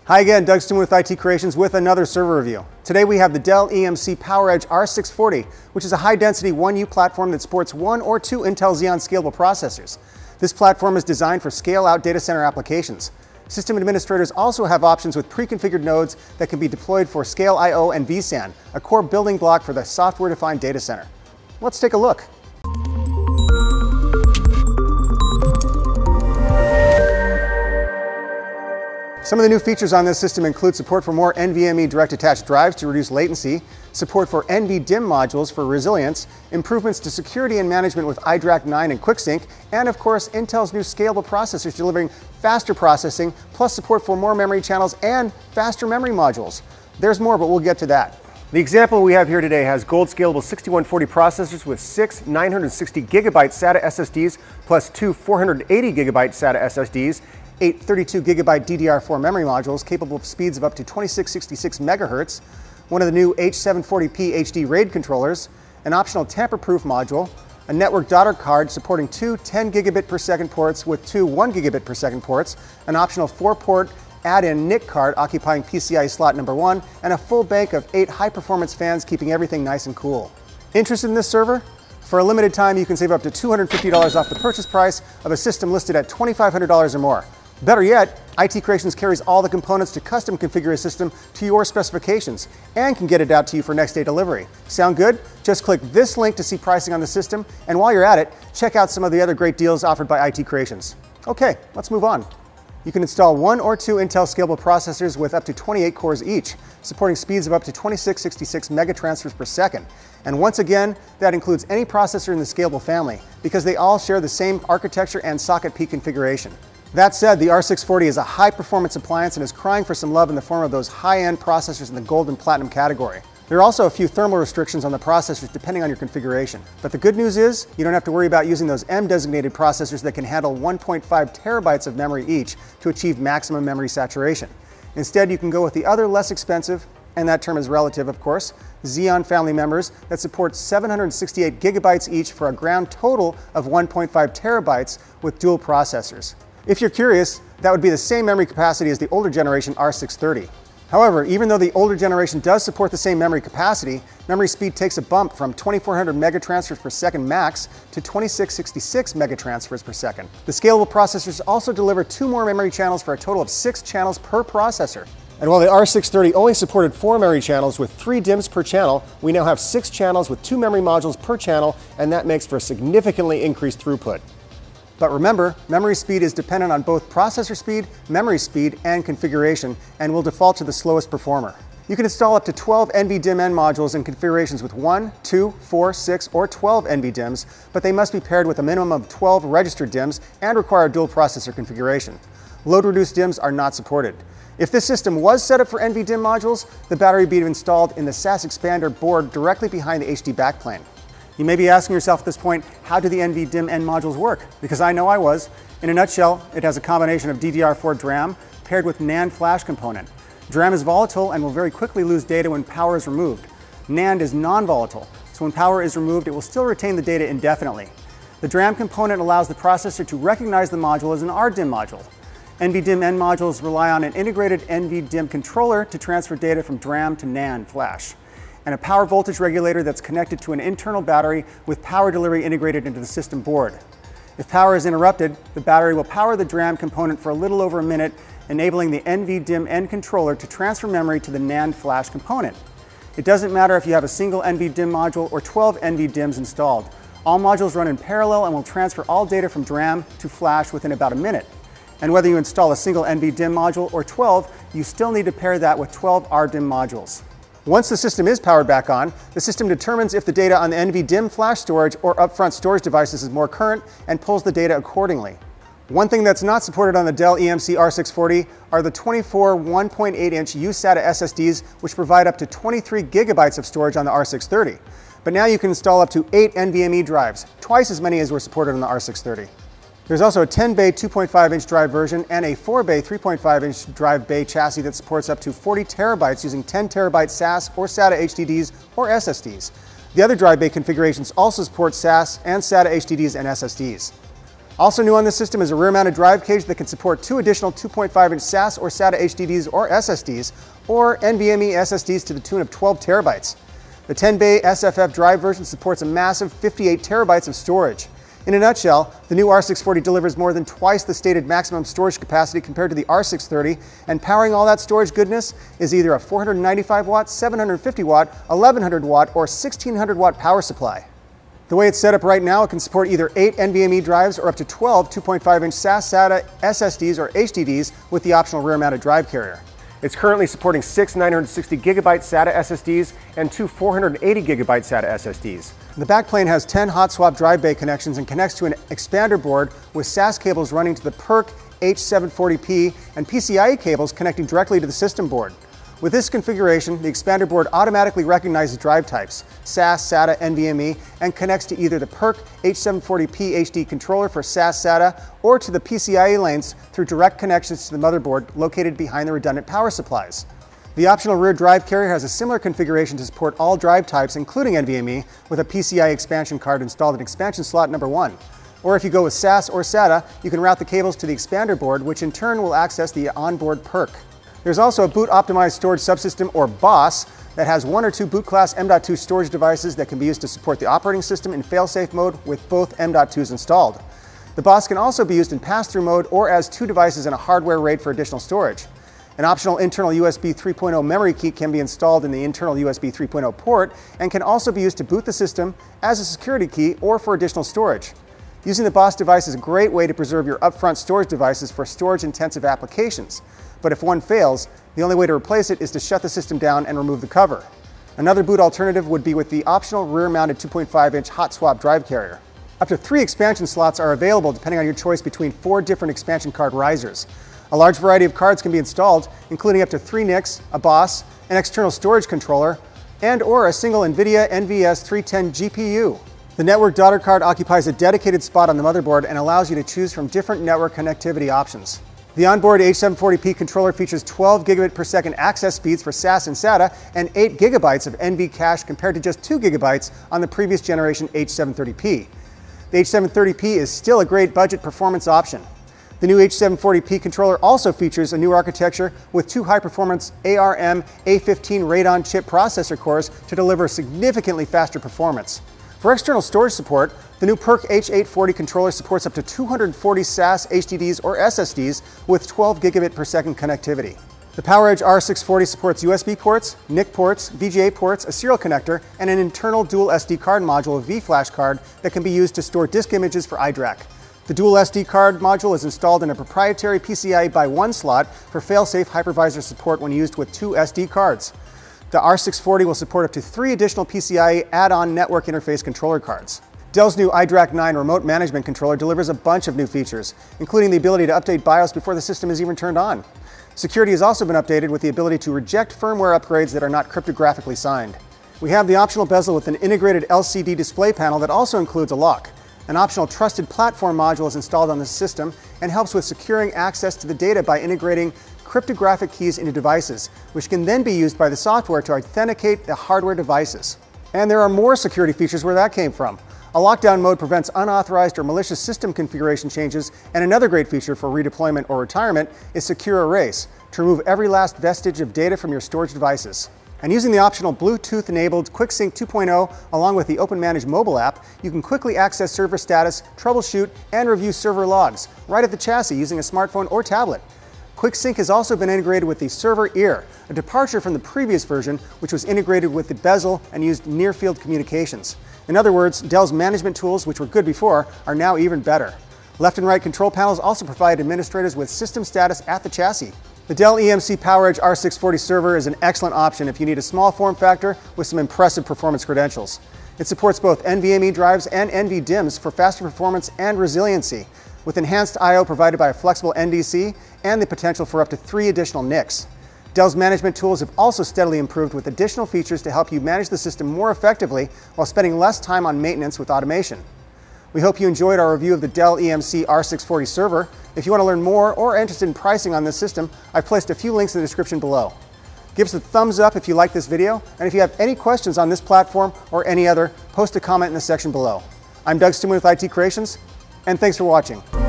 Hi again, Doug Stewart with IT Creations with another server review. Today we have the Dell EMC PowerEdge R640, which is a high-density 1U platform that supports 1 or 2 Intel Xeon Scalable processors. This platform is designed for scale-out data center applications. System administrators also have options with pre-configured nodes that can be deployed for ScaleIO and VSAN, a core building block for the software-defined data center. Let's take a look. Some of the new features on this system include support for more NVMe direct attached drives to reduce latency, support for NVDIMM modules for resilience, improvements to security and management with iDRAC 9 and QuickSync, and of course Intel's new scalable processors delivering faster processing, plus support for more memory channels and faster memory modules. There's more, but we'll get to that. The example we have here today has Gold Scalable 6140 processors with 6 960 gigabyte SATA SSDs plus 2 480 gigabyte SATA SSDs, 8 32 gigabyte DDR4 memory modules capable of speeds of up to 2666 megahertz, one of the new H740p HD RAID controllers, an optional tamper-proof module, a network daughter card supporting 2 10 gigabit per second ports with 2 1 gigabit per second ports, an optional 4-port add-in NIC card occupying PCIe slot number 1, and a full bank of 8 high-performance fans keeping everything nice and cool. Interested in this server? For a limited time, you can save up to $250 off the purchase price of a system listed at $2,500 or more. Better yet, IT Creations carries all the components to custom configure a system to your specifications and can get it out to you for next day delivery. Sound good? Just click this link to see pricing on the system, and while you're at it, check out some of the other great deals offered by IT Creations. Okay, let's move on. You can install 1 or 2 Intel Scalable processors with up to 28 cores each, supporting speeds of up to 2666 megatransfers per second. And once again, that includes any processor in the Scalable family, because they all share the same architecture and socket P configuration. That said, the R640 is a high-performance appliance and is crying for some love in the form of those high-end processors in the gold and platinum category. There are also a few thermal restrictions on the processors depending on your configuration. But the good news is, you don't have to worry about using those M-designated processors that can handle 1.5 terabytes of memory each to achieve maximum memory saturation. Instead, you can go with the other less expensive, and that term is relative of course, Xeon family members that support 768 gigabytes each for a ground total of 1.5 terabytes with dual processors. If you're curious, that would be the same memory capacity as the older generation R630. However, even though the older generation does support the same memory capacity, memory speed takes a bump from 2400 megatransfers per second max to 2666 megatransfers per second. The scalable processors also deliver 2 more memory channels for a total of 6 channels per processor. And while the R630 only supported 4 memory channels with 3 DIMMs per channel, we now have 6 channels with 2 memory modules per channel, and that makes for a significantly increased throughput. But remember, memory speed is dependent on both processor speed, memory speed, and configuration, and will default to the slowest performer. You can install up to 12 NVDIMM modules in configurations with 1, 2, 4, 6, or 12 NVDIMMs, but they must be paired with a minimum of 12 registered DIMMs and require dual processor configuration. Load-reduced DIMMs are not supported. If this system was set up for NVDIMM modules, the battery would be installed in the SAS expander board directly behind the HD backplane. You may be asking yourself at this point, how do the NVDIMM modules work? Because I know I was. In a nutshell, it has a combination of DDR4 DRAM paired with NAND flash component. DRAM is volatile and will very quickly lose data when power is removed. NAND is non-volatile, so when power is removed, it will still retain the data indefinitely. The DRAM component allows the processor to recognize the module as an RDIMM module. NVDIMM modules rely on an integrated NVDIMM controller to transfer data from DRAM to NAND flash, and a power voltage regulator that's connected to an internal battery with power delivery integrated into the system board. If power is interrupted, the battery will power the DRAM component for a little over a minute, enabling the NVDIMM end controller to transfer memory to the NAND flash component. It doesn't matter if you have a single NVDIMM module or 12 NVDIMMs installed. All modules run in parallel and will transfer all data from DRAM to flash within about a minute. And whether you install a single NVDIMM module or 12, you still need to pair that with 12 RDIMM modules. Once the system is powered back on, the system determines if the data on the NVDIMM flash storage or upfront storage devices is more current and pulls the data accordingly. One thing that's not supported on the Dell EMC R640 are the 24 1.8-inch USATA SSDs, which provide up to 23 gigabytes of storage on the R630. But now you can install up to 8 NVMe drives, twice as many as were supported on the R630. There's also a 10-bay 2.5-inch drive version and a 4-bay 3.5-inch drive bay chassis that supports up to 40 terabytes using 10 terabyte SAS or SATA HDDs or SSDs. The other drive bay configurations also support SAS and SATA HDDs and SSDs. Also new on this system is a rear-mounted drive cage that can support 2 additional 2.5-inch SAS or SATA HDDs or SSDs, or NVMe SSDs to the tune of 12 terabytes. The 10-bay SFF drive version supports a massive 58 terabytes of storage. In a nutshell, the new R640 delivers more than twice the stated maximum storage capacity compared to the R630, and powering all that storage goodness is either a 495 watt, 750 watt, 1100 watt, or 1600 watt power supply. The way it's set up right now, it can support either 8 NVMe drives or up to 12 2.5-inch SAS, SATA, SSDs, or HDDs with the optional rear-mounted drive carrier. It's currently supporting 6 960 gigabyte SATA SSDs and 2 480 gigabyte SATA SSDs. The backplane has 10 hot swap drive bay connections and connects to an expander board with SAS cables running to the PERC H740P and PCIe cables connecting directly to the system board. With this configuration, the expander board automatically recognizes drive types, SAS, SATA, NVMe, and connects to either the PERC H740P HD controller for SAS, SATA, or to the PCIe lanes through direct connections to the motherboard located behind the redundant power supplies. The optional rear drive carrier has a similar configuration to support all drive types, including NVMe, with a PCIe expansion card installed in expansion slot number 1. Or if you go with SAS or SATA, you can route the cables to the expander board, which in turn will access the onboard PERC. There's also a boot optimized storage subsystem, or BOS, that has 1 or 2 boot class M.2 storage devices that can be used to support the operating system in fail-safe mode with both M.2s installed. The BOS can also be used in pass-through mode or as 2 devices in a hardware RAID for additional storage. An optional internal USB 3.0 memory key can be installed in the internal USB 3.0 port and can also be used to boot the system as a security key or for additional storage. Using the BOS device is a great way to preserve your upfront storage devices for storage-intensive applications. But if one fails, the only way to replace it is to shut the system down and remove the cover. Another boot alternative would be with the optional rear-mounted 2.5-inch hot swap drive carrier. Up to 3 expansion slots are available depending on your choice between 4 different expansion card risers. A large variety of cards can be installed, including up to 3 NICs, a BOS, an external storage controller, and/or a single NVIDIA NVS 310 GPU. The network daughter card occupies a dedicated spot on the motherboard and allows you to choose from different network connectivity options. The onboard H740P controller features 12 gigabit per second access speeds for SAS and SATA and 8 gigabytes of NV cache compared to just 2 gigabytes on the previous generation H730P. The H730P is still a great budget performance option. The new H740P controller also features a new architecture with 2 high-performance ARM A15 Radeon chip processor cores to deliver significantly faster performance. For external storage support, the new PERC H840 controller supports up to 240 SAS HDDs or SSDs with 12 gigabit per second connectivity. The PowerEdge R640 supports USB ports, NIC ports, VGA ports, a serial connector, and an internal dual SD card module, a V-Flash card, that can be used to store disk images for iDRAC. The dual SD card module is installed in a proprietary PCIe by 1 slot for fail-safe hypervisor support when used with 2 SD cards. The R640 will support up to 3 additional PCIe add-on network interface controller cards. Dell's new iDRAC 9 remote management controller delivers a bunch of new features, including the ability to update BIOS before the system is even turned on. Security has also been updated with the ability to reject firmware upgrades that are not cryptographically signed. We have the optional bezel with an integrated LCD display panel that also includes a lock. An optional trusted platform module is installed on the system and helps with securing access to the data by integrating cryptographic keys into devices, which can then be used by the software to authenticate the hardware devices. And there are more security features where that came from. A lockdown mode prevents unauthorized or malicious system configuration changes, and another great feature for redeployment or retirement is Secure Erase, to remove every last vestige of data from your storage devices. And using the optional Bluetooth-enabled QuickSync 2.0 along with the OpenManage mobile app, you can quickly access server status, troubleshoot, and review server logs right at the chassis using a smartphone or tablet. QuickSync has also been integrated with the Server Ear, a departure from the previous version, which was integrated with the bezel and used near-field communications. In other words, Dell's management tools, which were good before, are now even better. Left and right control panels also provide administrators with system status at the chassis. The Dell EMC PowerEdge R640 server is an excellent option if you need a small form factor with some impressive performance credentials. It supports both NVMe drives and NVDIMMs for faster performance and resiliency, with enhanced I/O provided by a flexible NDC and the potential for up to 3 additional NICs. Dell's management tools have also steadily improved with additional features to help you manage the system more effectively while spending less time on maintenance with automation. We hope you enjoyed our review of the Dell EMC R640 server. If you want to learn more or are interested in pricing on this system, I've placed a few links in the description below. Give us a thumbs up if you like this video, and if you have any questions on this platform or any other, post a comment in the section below. I'm Doug Stuman with IT Creations. and thanks for watching.